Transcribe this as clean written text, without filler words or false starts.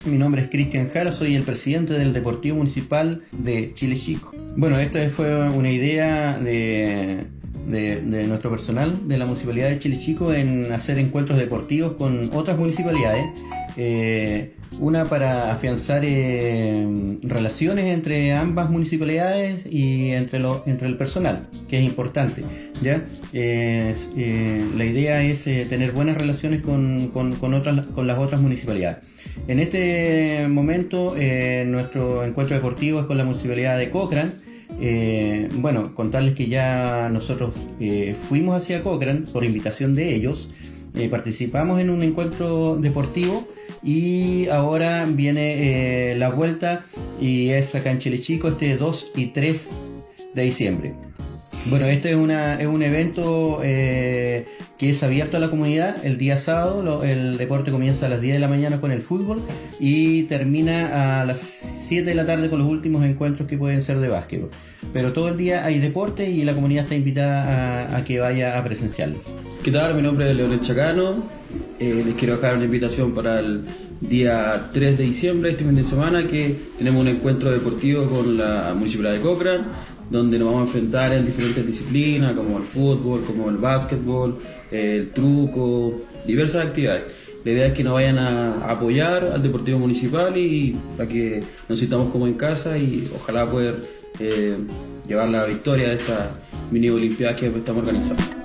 Mi nombre es Cristian Jara, soy el presidente del Deportivo Municipal de Chile Chico. Bueno, esta fue una idea de nuestro personal de la Municipalidad de Chile Chico en hacer encuentros deportivos con otras municipalidades. Una para afianzar relaciones entre ambas municipalidades y entre el personal, que es importante, ¿ya? La idea es tener buenas relaciones con las otras municipalidades. En este momento nuestro encuentro deportivo es con la Municipalidad de Cochrane. Bueno, contarles que ya nosotros fuimos hacia Cochrane por invitación de ellos, participamos en un encuentro deportivo y ahora viene la vuelta, y es acá en Chile Chico este 2 y 3 de diciembre. Bueno, este es un evento que es abierto a la comunidad. El día sábado el deporte comienza a las 10 de la mañana con el fútbol y termina a las 7 de la tarde con los últimos encuentros que pueden ser de básquetbol. Pero todo el día hay deporte y la comunidad está invitada a que vaya a presenciarlo. ¿Qué tal? Mi nombre es Leonel Chacano. Les quiero dejar una invitación para el día 3 de diciembre, este fin de semana, que tenemos un encuentro deportivo con la Municipalidad de Cochrane, donde nos vamos a enfrentar en diferentes disciplinas como el fútbol, como el básquetbol, el truco, diversas actividades. La idea es que nos vayan a apoyar al Deportivo Municipal y para que nos sintamos como en casa y ojalá poder llevar la victoria de esta mini olimpiada que estamos organizando.